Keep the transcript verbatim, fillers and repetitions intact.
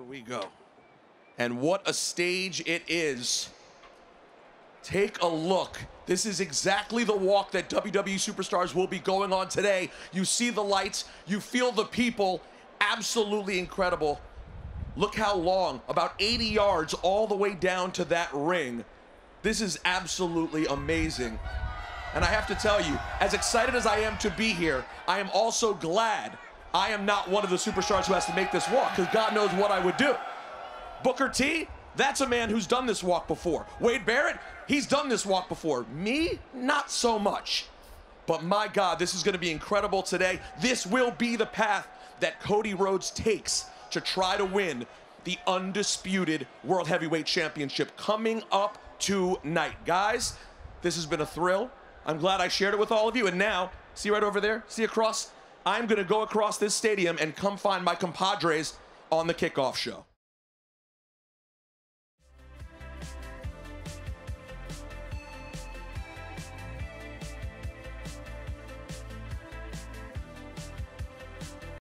we go. And what a stage it is. Take a look. This is exactly the walk that W W E Superstars will be going on today. You see the lights, you feel the people, absolutely incredible. Look how long, about eighty yards all the way down to that ring. This is absolutely amazing. And I have to tell you, as excited as I am to be here, I am also glad I am not one of the superstars who has to make this walk, because God knows what I would do. Booker T, that's a man who's done this walk before. Wade Barrett, he's done this walk before. Me, not so much. But my God, this is going to be incredible today. This will be the path that Cody Rhodes takes to try to win the undisputed World Heavyweight Championship coming up tonight. Guys, this has been a thrill. I'm glad I shared it with all of you. And now, see right over there? See across? I'm going to go across this stadium and come find my compadres on the kickoff show.